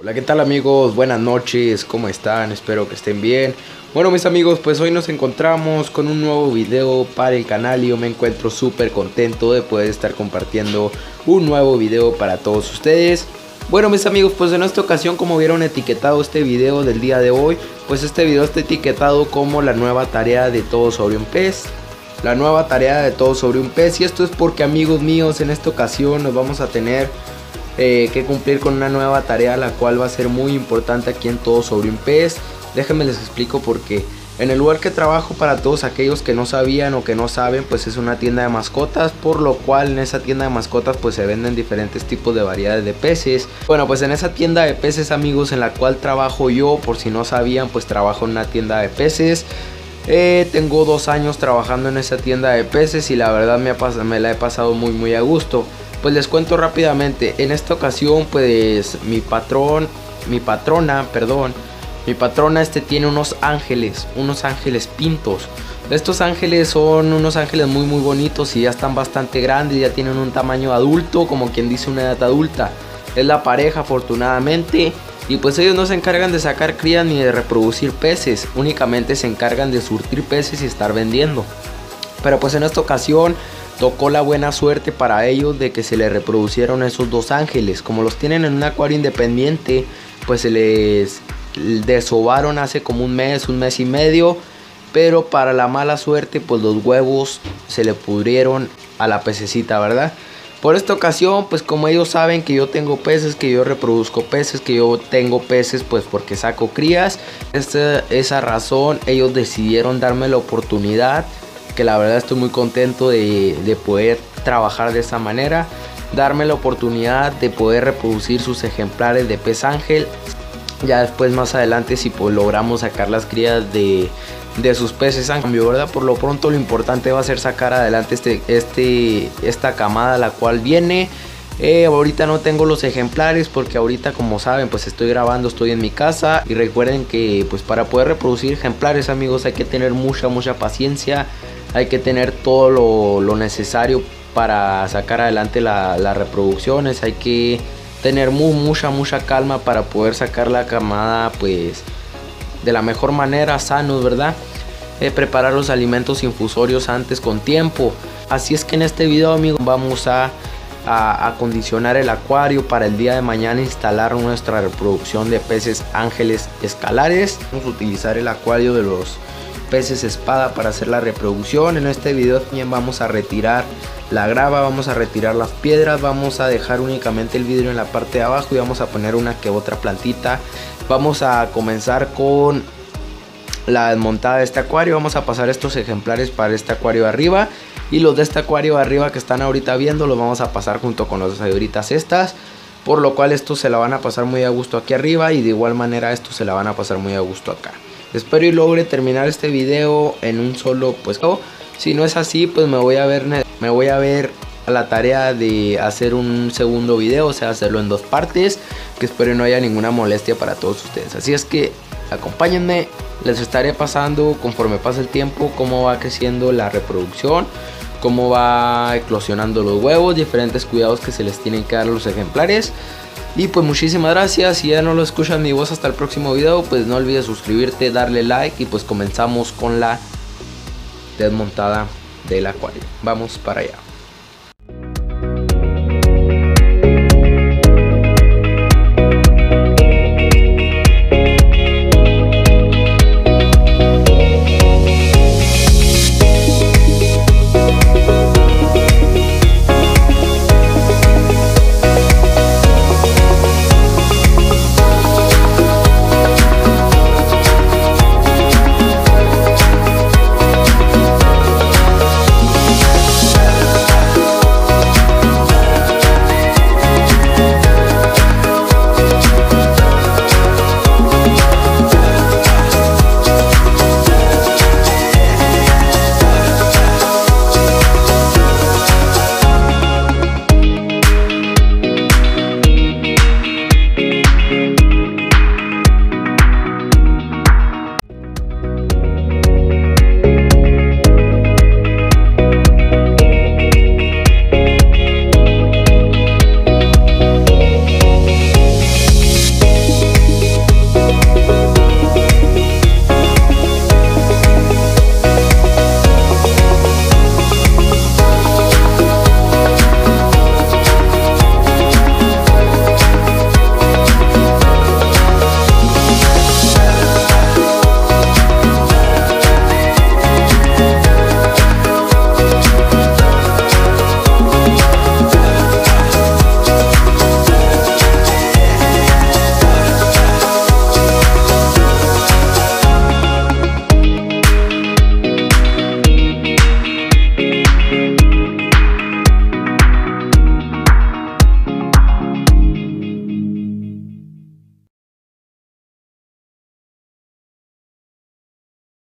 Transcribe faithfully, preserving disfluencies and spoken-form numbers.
Hola, ¿qué tal amigos? Buenas noches, ¿cómo están? Espero que estén bien. Bueno mis amigos, pues hoy nos encontramos con un nuevo video para el canal y yo me encuentro súper contento de poder estar compartiendo un nuevo video para todos ustedes. Bueno mis amigos, pues en esta ocasión, como vieron etiquetado este video del día de hoy, pues este video está etiquetado como la nueva tarea de todo sobre un pez. La nueva tarea de todo sobre un pez, y esto es porque amigos míos, en esta ocasión nos vamos a tener Eh, que cumplir con una nueva tarea, la cual va a ser muy importante aquí en Todo Sobre un Pez. Déjenme les explico por qué. En el lugar que trabajo, para todos aquellos que no sabían o que no saben, pues es una tienda de mascotas, por lo cual en esa tienda de mascotas pues se venden diferentes tipos de variedades de peces. Bueno, pues en esa tienda de peces amigos, en la cual trabajo yo, por si no sabían, pues trabajo en una tienda de peces. Eh, tengo dos años trabajando en esa tienda de peces y la verdad me, ha me la he pasado muy muy a gusto. Pues les cuento rápidamente. En esta ocasión pues mi patrón, mi patrona, perdón, mi patrona este tiene unos ángeles, unos ángeles pintos. Estos ángeles son unos ángeles muy muy bonitos y ya están bastante grandes, ya tienen un tamaño adulto, como quien dice una edad adulta. Es la pareja afortunadamente. Y pues ellos no se encargan de sacar crías ni de reproducir peces, únicamente se encargan de surtir peces y estar vendiendo. Pero pues en esta ocasión tocó la buena suerte para ellos de que se les reproducieron esos dos ángeles. Como los tienen en un acuario independiente, pues se les desovaron hace como un mes, un mes y medio. Pero para la mala suerte, pues los huevos se le pudrieron a la pececita, ¿verdad? Por esta ocasión, pues como ellos saben que yo tengo peces, que yo reproduzco peces, que yo tengo peces pues porque saco crías, esta, esa razón ellos decidieron darme la oportunidad, que la verdad estoy muy contento de, de poder trabajar de esa manera, darme la oportunidad de poder reproducir sus ejemplares de pez ángel. Ya después más adelante si pues logramos sacar las crías de, de sus peces ángel, ¿verdad? Por lo pronto lo importante va a ser sacar adelante este, este, esta camada la cual viene. Eh, ahorita no tengo los ejemplares porque ahorita, como saben, pues estoy grabando, estoy en mi casa. Y recuerden que pues para poder reproducir ejemplares amigos hay que tener mucha mucha paciencia. Hay que tener todo lo, lo necesario para sacar adelante la, las reproducciones. Hay que tener muy, mucha mucha calma para poder sacar la camada pues de la mejor manera, sanos, ¿verdad? Eh, preparar los alimentos infusorios antes con tiempo. Así es que en este video amigos vamos a, a acondicionar el acuario para el día de mañana instalar nuestra reproducción de peces ángeles escalares. Vamos a utilizar el acuario de los peces espada para hacer la reproducción. En este video también vamos a retirar la grava, vamos a retirar las piedras, vamos a dejar únicamente el vidrio en la parte de abajo y vamos a poner una que otra plantita. Vamos a comenzar con la desmontada de este acuario. Vamos a pasar estos ejemplares para este acuario de arriba y los de este acuario de arriba que están ahorita viendo los vamos a pasar junto con las sayuritas estas, por lo cual estos se la van a pasar muy a gusto aquí arriba y de igual manera estos se la van a pasar muy a gusto acá. Espero y logre terminar este video en un solo pues. Si no es así, pues me voy a ver me voy a ver a la tarea de hacer un segundo video, o sea, hacerlo en dos partes, que espero no haya ninguna molestia para todos ustedes. Así es que acompáñenme, les estaré pasando conforme pasa el tiempo cómo va creciendo la reproducción, cómo va eclosionando los huevos, diferentes cuidados que se les tienen que dar a los ejemplares. Y pues muchísimas gracias. Si ya no lo escuchan mi voz hasta el próximo video, pues no olvides suscribirte, darle like y pues comenzamos con la desmontada del acuario. Vamos para allá.